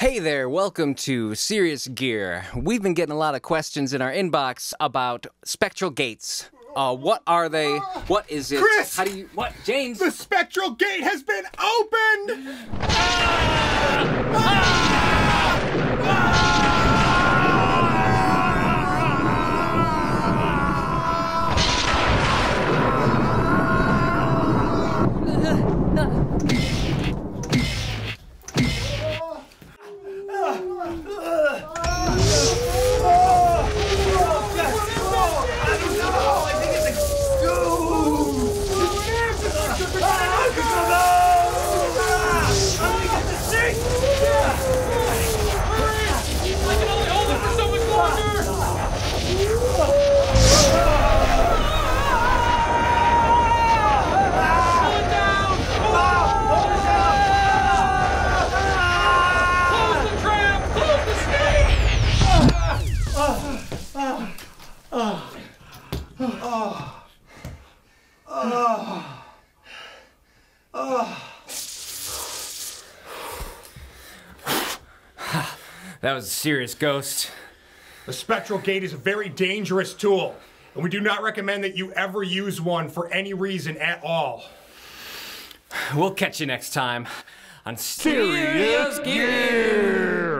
Hey there, welcome to Serious Gear. We've been getting a lot of questions in our inbox about spectral gates. What are they? What is it? Chris! How do you... What, James? The spectral gate has been opened! That was a serious ghost. The spectral gate is a very dangerous tool, and we do not recommend that you ever use one for any reason at all. We'll catch you next time on Serious Gear.